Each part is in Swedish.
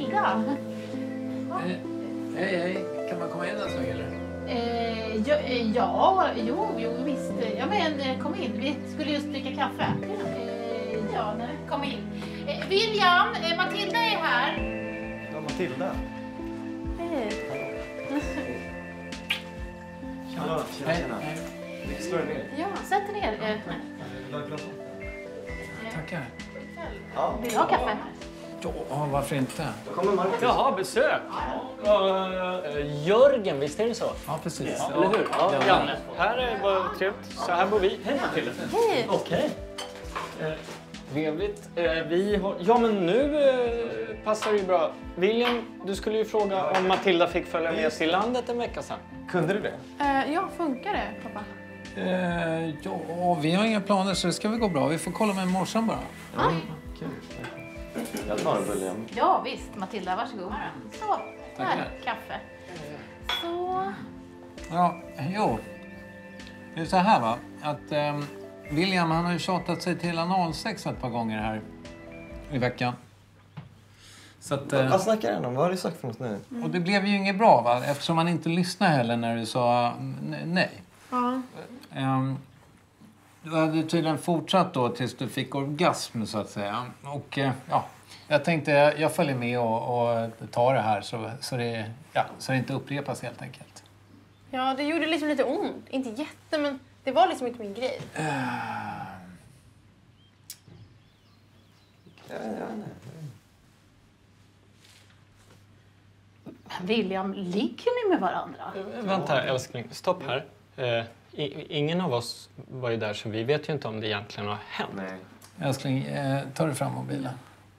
Matilda. Hej. Kan man komma in en stund eller? Jo, visst. Ja, men kom in. Vi skulle just dricka kaffe. Kom in. William, Matilda är här. Ja, Matilda. Hej. Tjena. Slå dig ner. Ja, sätt dig ner. Tackar. Vill du ha kaffe? Ja, varför inte? Jaha, besök. Jörgen, visst är det så? Ja, precis. Ja, eller hur? Ja, Janne. Här är bara trevligt. Så här bor vi. Hej Matilda. Hej. Okej. Trevligt. Ja, men nu passar det ju bra. William, du skulle ju fråga om Matilda fick följa med till landet en vecka sedan. Kunde du det? Ja, funkar det, pappa? Ja, vi har inga planer så det ska väl gå bra. Vi får kolla med morsan bara. Kul. Jag tar en bulle. Ja, visst. Matilda, varsågod. Så, här, kaffe. Så. Ja, jo. Det är så här va, att William han har ju tjatat sig till analsex ett par gånger här i veckan. Så att, Vad snackar han om? Vad har du sagt för något nu? och det blev ju inget bra va, eftersom han inte lyssnade heller när du sa nej. Ja. Du hade tydligen fortsatt då tills du fick orgasm så att säga. Och ja, jag tänkte jag följer med och tar det här så det inte upprepas helt enkelt. Ja, det gjorde liksom lite ont. Inte jätte, men det var liksom inte min grej. Men William, ligger ni med varandra? Vänta, älskling. Stopp här. Ingen av oss var ju där så vi vet ju inte om det egentligen har hänt. Nej. Älskling, tar du fram mobilen?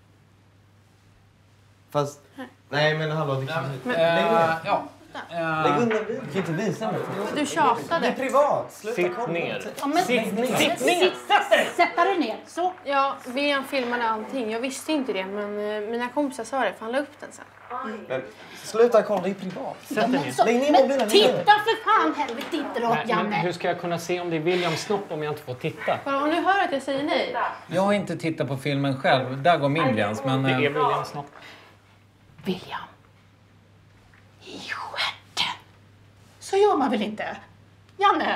Fast... Nej, men hallå. Du kan inte... Ja. Lägg undan. Du kan inte visa mig. Du Det är tjatade. privat. Sluta Sitt kolla. ner. Ja, men, Sitt ner. Sätta dig ner. Så. Ja, William filmade allting. Jag visste inte det, men mina kompisar sa det, för han la upp den sen. Men sluta kolla, det är privat. Sätt dig ner. Så, Lägg ner men mobilen. titta för fan, helvete inte då, Nej, men Janne. hur ska jag kunna se om det är Williams snopp om jag inte får titta? Om du hör att jag säger nej. Jag har inte tittat på filmen själv. Där går min gräns. Men, Det är Williams snopp. William. I stjärten. Så gör man väl inte? Janne.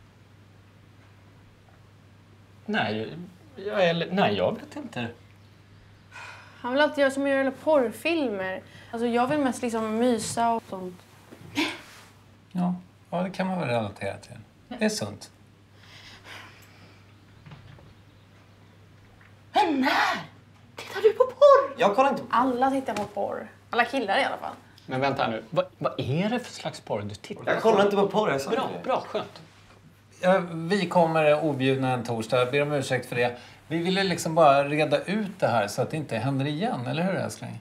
Nej, jag vet inte. Han vill alltid göra som jag gör porrfilmer. Alltså jag vill mest liksom mysa och sånt. ja, det kan man väl relatera till. Det är sunt. Men när? Tittar du på porr? Jag kollar inte. Alla tittar på porr. Alla killar i alla fall. Men vänta nu. Vad är det för slags porr du tittar på? Jag kollar inte på porr. Jag sa Bra, skönt. Vi kommer objudna en torsdag. Jag ber om ursäkt för det. Vi ville liksom bara reda ut det här så att det inte händer igen. Eller hur, älskling?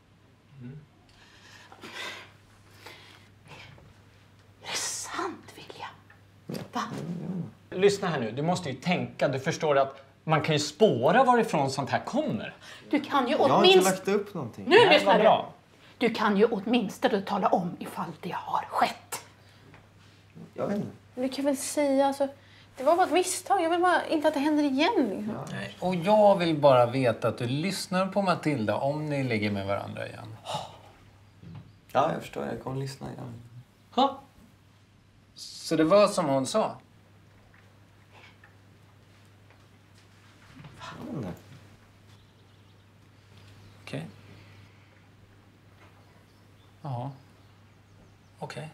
Är det sant, William? Va? Lyssna här nu. Du måste ju tänka. Du förstår att man kan ju spåra varifrån sånt här kommer. Du kan ju Jag har inte åtminstone... lagt upp någonting. Nu Det lyssnar var du. bra. Du kan ju åtminstone tala om ifall det har skett. Jag vet inte. Du kan väl säga, alltså, det var bara ett misstag. Jag vill bara inte att det händer igen. Liksom. Nej. Och jag vill bara veta att du lyssnar på Matilda om ni ligger med varandra igen. Ja, jag förstår. Jag kommer lyssna igen. Ha? Så det var som hon sa? Fan. Okej. Jaha. Okej.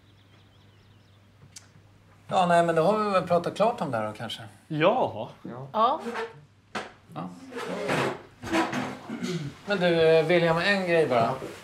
Ja, nej, men då har vi väl pratat klart om det här då kanske. Ja. Ja. Ja. Men du, William, en grej bara.